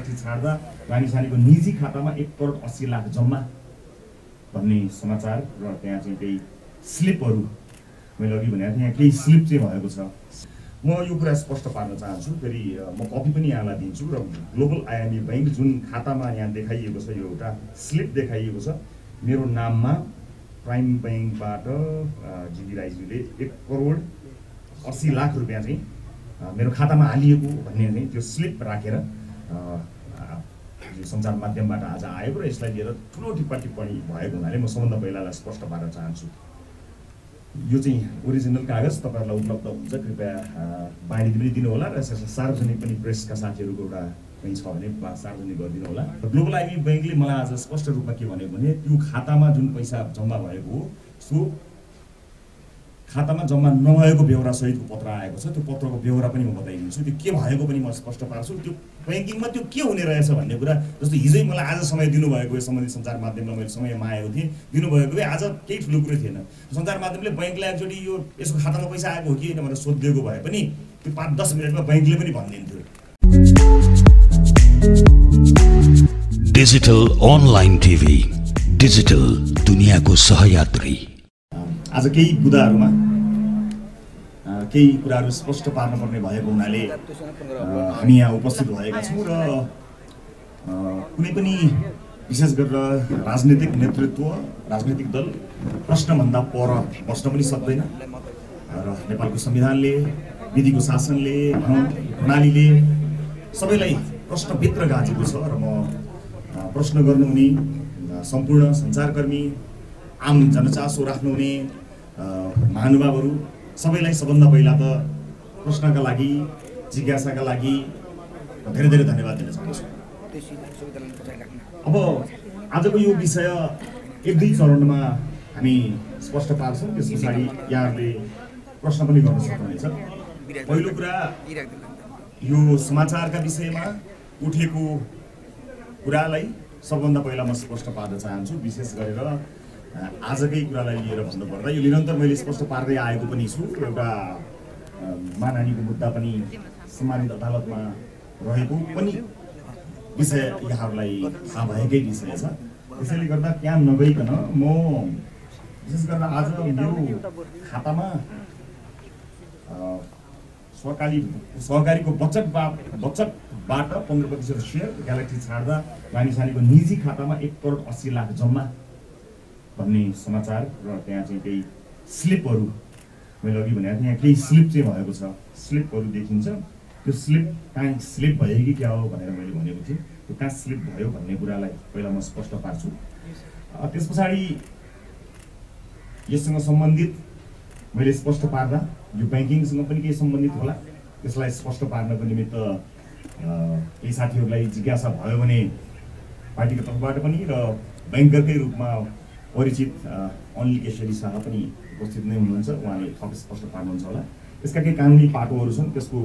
Galaxy छाड्दा रानीसानीको निजी खातामा 1,80,00,000 जम्मा भन्ने समाचार र त्यहाँ चाहिँ केही स्लिपहरू मैले अघि भनेको थिएँ, केही स्लिप चाहिँ भएको छ। म यो कुरा स्पष्ट पार्न चाहन्छु, फेरि म कपी पनि यहाँलाई दिन्छु। र ग्लोबल आइएमबी बैंक जुन खातामा यहाँ देखाइएको छ, यो एउटा स्लिप देखाइएको छ मेरो नाममा प्राइम बैंकबाट जीवी राईज्यूले 1,80,00,000 रुपियाँ चाहिँ मेरो खातामा हालिएको भन्ने चाहिँ त्यो स्लिप राखेर सञ्चार माध्यमबाट आज आएको र यसलाई लिएर ठुलो टिप्पणी भएको हुनाले म सबभन्दा पहिलालाई स्पष्ट पार्न चाहन्छु। यो चाहिँ ओरिजिनल कागज तपाईँहरूलाई उपलब्ध हुन्छ, कृपया बाँडिदिनु पनि दिनुहोला र यसलाई सार्वजनिक पनि प्रेसका साथीहरूको एउटा कहीँ छ भने सार्वजनिक गरिदिनु होला। ग्लोबल आइएमबी बैंकले मलाई आज स्पष्ट रूपमा के भन्यो भने त्यो खातामा जुन पैसा जम्मा भएको हो सो खातामा जम्मा नभएको बेहोरा सहितको पत्र आएको छ। त्यो पत्रको बेहोरा पनि म बताइदिन्छु, त्यो के भएको पनि म स्पष्ट पार्छु। त्यो ब्याङ्किङमा त्यो के हुने रहेछ भन्ने कुरा, जस्तो हिजै मलाई आज समय दिनुभएको यो सम्बन्धित सञ्चार माध्यममा मैले समय मागेको थिएँ, दिनुभएको भए आज केही ठुलो कुरो थिएन। सञ्चार माध्यमले बैंकलाई एकचोटि यो यसको खातामा पैसा आएको हो कि होइन भनेर सोधिदिएको भए पनि त्यो 5-10 मिनटमा बैंकले पनि भनिदिन्थ्यो। डिजिटल अनलाइन टिभी, डिजिटल दुनियाँको सहयात्री। आज केही बुदाहरूमा केही कुराहरू स्पष्ट पार्नुपर्ने भएको हुनाले हामी यहाँ उपस्थित भएका छौँ र कुनै पनि विशेष गरेर राजनीतिक नेतृत्व, राजनीतिक दल प्रश्नभन्दा पर बस्न पनि सक्दैन र नेपालको संविधानले, विधिको शासनले, प्रणालीले सबैलाई प्रश्नभित्र गाँचेको छ र म प्रश्न गर्नुहुने सम्पूर्ण सञ्चारकर्मी, आम जनचासो राख्नुहुने महानुभावहरू सबैलाई सबभन्दा पहिला त प्रश्नका लागि, जिज्ञासाका लागि धेरै धेरै धन्यवाद दिन चाहन्छु। अब आजको यो विषय 1-2 चरणमा हामी स्पष्ट पार्छौँ, त्यस पछाडि यहाँहरूले प्रश्न पनि गर्न सक्नुहुनेछ। पहिलो कुरा, यो समाचारका विषयमा उठेको कुरालाई सबभन्दा पहिला म स्पष्ट पार्न चाहन्छु। विशेष गरेर आजकै कुरालाई लिएर भन्नुपर्दा यो निरन्तर मैले स्पष्ट पार्दै आएको पनि छु। एउटा मानहानिको मुद्दा पनि सम्मानित अदालतमा रहेको पनि विषय यहाँहरूलाई थाहा भएकै विषय छ। त्यसैले गर्दा त्यहाँ नगइकन म विशेष गरेर आज मेरो खातामा सहकारीको बचतबाट 15% सेयर ग्यालेक्सी छाड्दा रानीसानीको निजी खातामा 1,80,00,000 जम्मा भन्ने समाचार र त्यहाँ चाहिँ केही स्लिपहरू मैले अघि भनेको थिएँ, यहाँ केही स्लिप चाहिँ भएको छ, स्लिपहरू देखिन्छ। त्यो स्लिप कहाँ स्लिप भयो कि क्या हो भनेर मैले भनेको थिएँ, त्यो कहाँ स्लिप भयो भन्ने कुरालाई पहिला म स्पष्ट पार्छु। त्यस पछाडि यससँग सम्बन्धित मैले स्पष्ट पार्दा यो ब्याङ्किङसँग पनि केही सम्बन्धित होला, त्यसलाई स्पष्ट पार्नको निमित्त केही साथीहरूलाई जिज्ञासा भयो भने पार्टीको तर्फबाट पनि र ब्याङ्करकै रूपमा परिचित अनिल केशरी शाह पनि उपस्थित नै हुनुहुन्छ, उहाँले थप स्पष्ट पार्नुहुन्छ होला। त्यसका केही कानुनी पाटोहरू छन्, त्यसको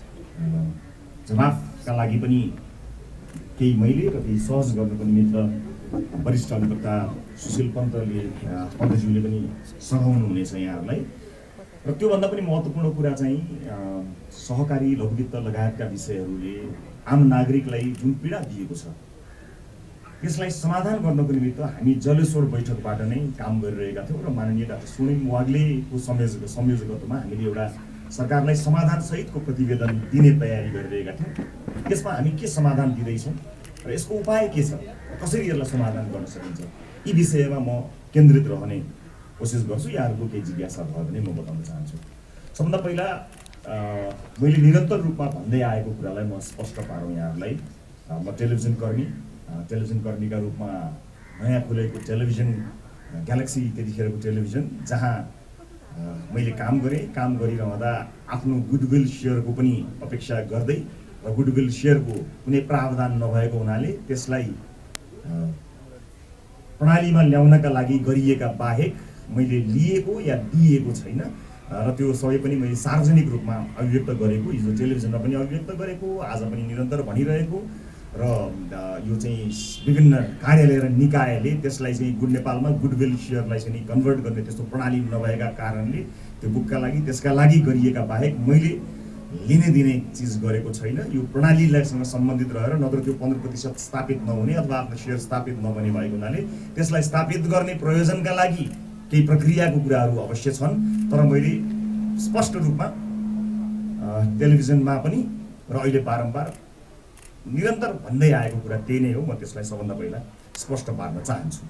जवाफका लागि पनि केही मैले र केही सहज गर्नको निमित्त वरिष्ठ अधिवक्ता सुशील पन्तज्यूले पनि सघाउनु हुनेछ यहाँहरूलाई। र त्योभन्दा पनि महत्त्वपूर्ण कुरा चाहिँ सहकारी, लघुवित्त लगायतका विषयहरूले आम नागरिकलाई जुन पीडा दिएको छ त्यसलाई समाधान गर्नको निमित्त हामी जलेश्वर बैठकबाट नै काम गरिरहेका थियौँ र माननीय डाक्टर स्वर्णिम वाग्लेको संयोजकत्वमा हामीले एउटा सरकारलाई समाधानसहितको प्रतिवेदन दिने तयारी गरिरहेका थियौँ। त्यसमा हामी के समाधान दिँदैछौँ र यसको उपाय के छ, कसरी यसलाई समाधान गर्न सकिन्छ, यी विषयमा म केन्द्रित रहने कोसिस गर्छु। यहाँहरूको केही जिज्ञासा भयो भने म बताउन चाहन्छु। सबभन्दा पहिला मैले निरन्तर रूपमा भन्दै आएको कुरालाई म स्पष्ट पारौँ यहाँहरूलाई। म टेलिभिजन कर्मीका रूपमा नयाँ खुलेको टेलिभिजन ग्यालेक्सी, त्यतिखेरको टेलिभिजन जहाँ मैले काम गरिरहँदा आफ्नो गुडविल सेयरको पनि अपेक्षा गर्दै र गुडविल सेयरको कुनै प्रावधान नभएको हुनाले त्यसलाई प्रणालीमा ल्याउनका लागि गरिएका बाहेक मैले लिएको या दिएको छैन र त्यो सबै पनि मैले सार्वजनिक रूपमा अभिव्यक्त गरेको, हिजो टेलिभिजनमा पनि अभिव्यक्त गरेको, आज पनि निरन्तर भनिरहेको र यो चाहिँ विभिन्न कार्यालय र निकायले त्यसलाई चाहिँ नेपालमा गुडविल सेयरलाई चाहिँ कन्भर्ट गर्ने त्यस्तो प्रणाली नभएका कारणले त्यो बुकका लागि त्यसका लागि गरिएका बाहेक मैले लिने दिने चिज गरेको छैन। यो प्रणालीसँग सम्बन्धित रहेर नत्र त्यो 15% स्थापित नहुने अथवा आफ्नो सेयर स्थापित नबने भएको हुनाले त्यसलाई स्थापित गर्ने प्रयोजनका लागि केही प्रक्रियाको कुराहरू अवश्य छन्। तर मैले स्पष्ट रूपमा टेलिभिजनमा पनि र अहिले बारम्बार निरन्तर भन्दै आएको कुरा त्यही नै हो। म त्यसलाई सबभन्दा पहिला स्पष्ट पार्न चाहन्छु।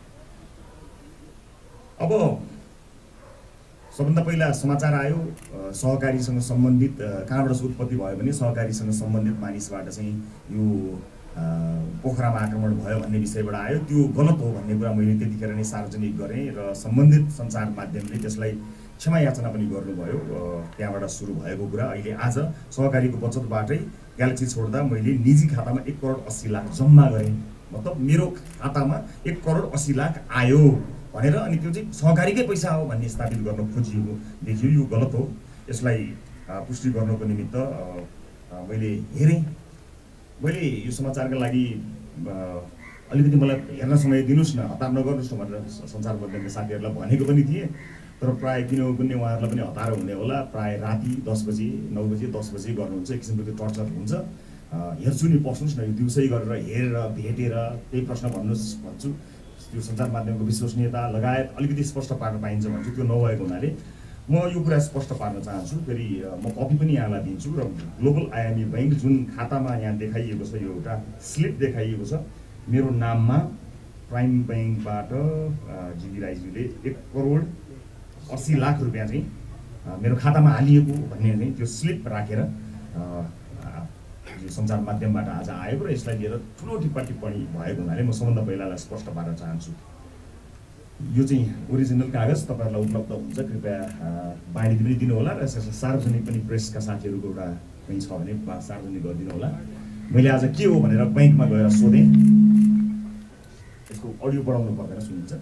अब सबभन्दा पहिला समाचार आयो सहकारीसँग सम्बन्धित कहाँबाट उत्पत्ति भयो भने सहकारीसँग सम्बन्धित मानिसबाट चाहिँ यो पोखरामा आक्रमण भयो भन्ने विषयबाट आयो। त्यो गलत हो भन्ने कुरा मैले त्यतिखेर नै सार्वजनिक गरेँ र सम्बन्धित सञ्चार माध्यमले त्यसलाई क्षमा याचना पनि गर्नुभयो। त्यहाँबाट सुरु भएको कुरा अहिले आज सहकारीको बचतबाटै ग्यालेक्सी छोड्दा मैले निजी खातामा 1 करोड 80 लाख जम्मा गरेँ। मतलब मेरो खातामा 1 करोड 80 लाख आयो भनेर अनि त्यो चाहिँ सहकारीकै पैसा हो भन्ने स्थापित गर्न खोजिएको देखियो। यो गलत हो। यसलाई पुष्टि गर्नको निमित्त मैले हेरेँ। मैले यो समाचारका लागि अलिकति मलाई हेर्न समय दिनुहोस् न, हतार नगर्नुहोस् न भनेर सञ्चार माध्यमका साथीहरूलाई भनेको पनि थिएँ। तर प्रायः किनभने उहाँहरूलाई पनि हतार हुने होला, प्रायः राति 10 बजे 9 बजे 10 बजे गर्नुहुन्छ। एक किसिमको त्यो टर्चर हुन्छ। हेर्छु नि, पस्नुहोस् न, यो दिउँसै गरेर हेरेर भेटेर त्यही प्रश्न भन्नुहोस् भन्छु। त्यो सञ्चार माध्यमको विश्वसनीयता लगायत अलिकति स्पष्ट पार्न पाइन्छ भन्छु। त्यो नभएको हुनाले म यो कुरा स्पष्ट पार्न चाहन्छु। फेरि म कपी पनि यहाँलाई दिन्छु। र ग्लोबल आइएमई बैंक जुन खातामा यहाँ देखाइएको छ, यो एउटा स्लिप देखाइएको छ मेरो नाममा प्राइम बैंकबाट जीवी राईज्यूले 1 करोड 80 लाख रुपियाँ चाहिँ मेरो खातामा हालिएको भन्ने चाहिँ त्यो स्लिप राखेर सञ्चार माध्यमबाट आज आएको र यसलाई लिएर ठुलो टिप्पणी भएको हुनाले म सबभन्दा पहिला स्पष्ट पार्न चाहन्छु। यो चाहिँ ओरिजिनल कागज तपाईँहरूलाई उपलब्ध हुन्छ, कृपया बाँडिदिनु पनि दिनु होला र यसलाई सार्वजनिक पनि प्रेसका साथीहरूको एउटा कहीँ छ भने सार्वजनिक गरिदिनु होला। मैले आज के हो भनेर बैंकमा गएर सोधेँ। यसको अडियो बढाउनु पर्दैन, सुनिन्छ।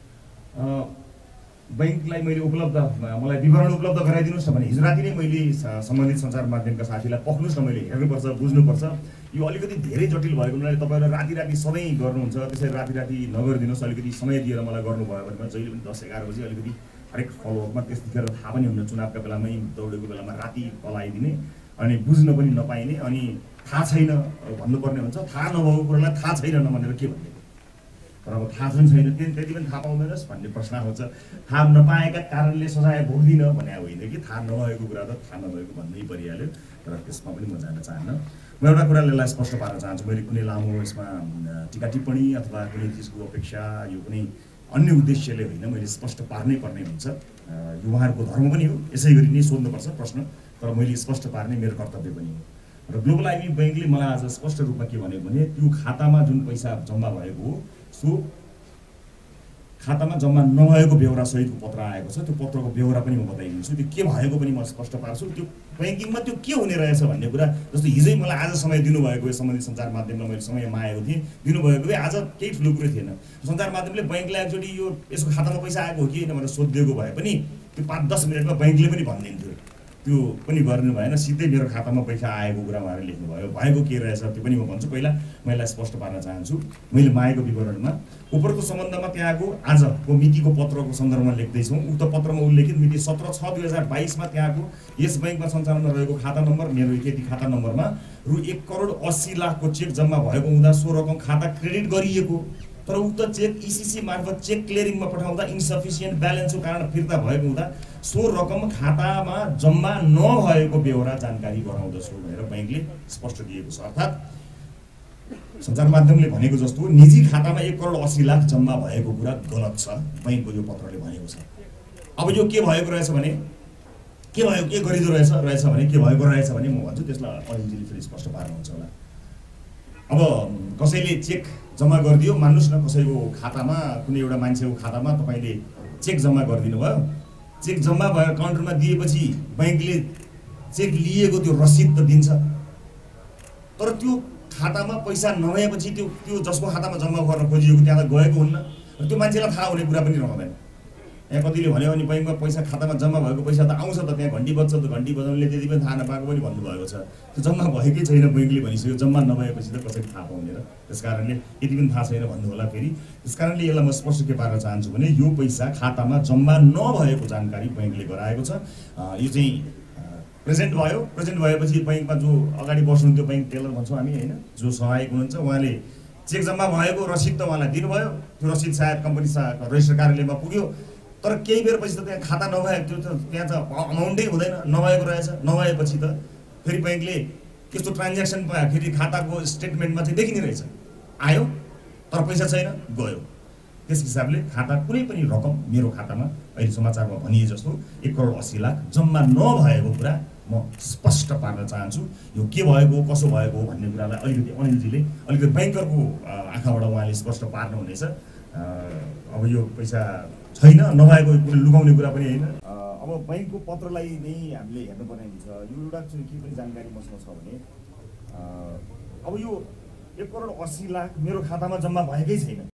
बैंकलाई मैले मलाई विवरण उपलब्ध गराइदिनुहोस् न भने हिजो राति नै मैले सम्बन्धित सञ्चार माध्यमका साथीलाई पक्नुहोस् न, मैले हेर्नुपर्छ, बुझ्नुपर्छ। यो अलिकति धेरै जटिल भएको हुनाले तपाईँहरूले राति सधैँ गर्नुहुन्छ, त्यसरी राति नगरिदिनुहोस्। अलिकति समय दिएर मलाई गर्नुभयो भने जहिले पनि 10-11 बजी अलिकति हरेक फलोअपमा त्यतिखेर थाहा पनि हुन्न, चुनावका बेलामै दौडेको बेलामा राति पलाइदिने अनि बुझ्न पनि नपाइने अनि थाहा छैन भन्नुपर्ने हुन्छ। थाहा नभएको कुरालाई थाहा छैन भनेर के भन्ने, तर अब थाहा पनि छैन त्यति पनि थाहा पाउँदैनस् भन्ने प्रश्न आउँछ। थाहा नपाएका कारणले सजाय भोग्दिनँ भने होइन कि थाहा नभएको कुरा त थाहा नभएको भन्नै परिहाल्यो। तर त्यसमा पनि म जान चाहन्न। म एउटा कुरालाई स्पष्ट पार्न चाहन्छु। मैले कुनै लामो यसमा टीका टिप्पणी अथवा कुनै चिजको अपेक्षा यो कुनै अन्य उद्देश्यले होइन, मैले स्पष्ट पार्नै पर्ने हुन्छ। यो उहाँहरूको धर्म पनि हो, यसै गरी नै सोध्नुपर्छ प्रश्न, तर मैले स्पष्ट पार्ने मेरो कर्तव्य पनि हो। र ग्लोबल आइएमई बैंकले मलाई आज स्पष्ट रूपमा के भन्यो भने त्यो खातामा जुन पैसा जम्मा भएको हो सो खातामा जम्मा नभएको बेहोरा सहितको पत्र आएको छ। त्यो पत्रको बेहोरा पनि म बताइदिन्छु। त्यो के भएको पनि म स्पष्ट पार्छु। त्यो बैंकिङमा त्यो के हुने रहेछ भन्ने कुरा, जस्तो हिजै मलाई आज समय दिनुभएको सम्बन्धित सञ्चार माध्यममा मैले समय मागेको थिएँ, दिनुभएको भए आज केही ठुलो कुरो थिएन। सञ्चार माध्यमले बैंकलाई एकचोटि यो यसको खातामा पैसा आएको हो कि होइन भनेर सोधिदिएको भए पनि त्यो 5-10 मिनटमा बैंकले पनि भनिदिन्थ्यो। त्यो पनि गर्नु भएन, सिधै मेरो खातामा पैसा आएको कुरा उहाँहरूले लेख्नुभयो। भएको के रहेछ त्यो पनि म भन्छु। पहिला मैले स्पष्ट पार्न चाहन्छु। मैले मागेको विवरणमा उपरोक्त सम्बन्धमा त्यहाँको आजको मितिको पत्रको सन्दर्भमा लेख्दैछौँ। उक्त पत्रमा उल्लेखित मिति 17/6/2022 मा त्यहाँको यस बैंकमा सञ्चालनमा रहेको खाता नम्बर मेरो यति खाता नम्बरमा रु 1 करोड 80 लाखको चेक जम्मा भएको हुँदा सो रकम खाता क्रेडिट गरिएको, तर उक्त चेक ईसीसी मार्फत चेक क्लियरिङमा पठाउँदा इन्सफिसियन्ट ब्यालेन्सको कारण फिर्ता भएको हुँदा सो रकम खातामा जम्मा नभएको बेहोरा जानकारी गराउँदछु भनेर बैंकले स्पष्ट दिएको छ। अर्थात् सञ्चार माध्यमले भनेको जस्तो निजी खातामा 1 करोड 80 लाख जम्मा भएको कुरा गलत छ, बैंकको यो पत्रले भनेको छ। अब यो के भएको रहेछ भने के गरिदो रहेछ भने के भएको रहेछ भने म भन्छु त्यसलाई अलिकति फेरि स्पष्ट पार्नुहुन्छ होला। अब कसैले चेक जम्मा गरिदियो, मान्नुस् न, कसैको खातामा कुनै एउटा मान्छेको खातामा तपाईँले चेक जम्मा गरिदिनु भयो। चेक जम्मा भयो काउन्टरमा दिएपछि बैंकले चेक लिएको त्यो रसिद त दिन्छ, तर त्यो खातामा पैसा नभएपछि त्यो जसको खातामा जम्मा गर्न खोजिएको त्यहाँ त गएको हुन्न र त्यो मान्छेलाई थाहा हुने कुरा पनि रहँदैन। यहाँ कतिले भन्यो भने बैंकमा पैसा खातामा जम्मा भएको पैसा त आउँछ त, त्यहाँ घन्टी बज्छ त, घन्टी बजाउनेले त्यति पनि थाहा नपाएको पनि भन्नुभएको छ। त्यो जम्मा भएकै छैन, बैंकले भनिसक्यो। जम्मा नभएपछि त कसरी थाहा पाउने र, त्यस कारणले यति पनि थाहा छैन भन्नु होला। फेरि त्यस कारणले यसलाई म स्पष्ट के पार्न चाहन्छु भने यो पैसा खातामा जम्मा नभएको जानकारी बैंकले गराएको छ। यो चाहिँ प्रेजेन्ट भएपछि बैङ्कमा जो अगाडि बस्नुहुन्थ्यो बैङ्क टेलर भन्छौँ हामी होइन, जो सहायक हुनुहुन्छ, उहाँले चेक जम्मा भएको रसिद त उहाँलाई दिनुभयो। त्यो रसिद सायद कम्पनी रजिस्टर कार्यालयमा पुग्यो, तर केही बेरपछि त त्यहाँ खाता नभएको त्यो त त्यहाँ त अमाउन्टै हुँदैन, नभएको रहेछ। नभएपछि त फेरि बैङ्कले त्यस्तो ट्रान्ज्याक्सन फेरि खाताको स्टेटमेन्टमा चाहिँ देखिने रहेछ, आयो तर पैसा छैन, गयो। त्यस हिसाबले खाता कुनै पनि रकम मेरो खातामा अहिले समाचारमा भनिए जस्तो 1,80,00,000 जम्मा नभएको कुरा म स्पष्ट पार्न चाहन्छु। यो के भएको कसो भएको भन्ने कुरालाई अलिकति अनिलजीले अलिकति बैंकरको आँखाबाट उहाँले स्पष्ट पार्नुहुनेछ। अब यो पैसा छैन, नभएको कुनै लुकाउने कुरा पनि होइन। अब बैंकको पत्रलाई नै हामीले हेर्नुपर्ने हुन्छ। यो एउटा चाहिँ के पनि जानकारी मसँग छ भने अब यो 1,80,00,000 मेरो खातामा जम्मा भएकै छैन।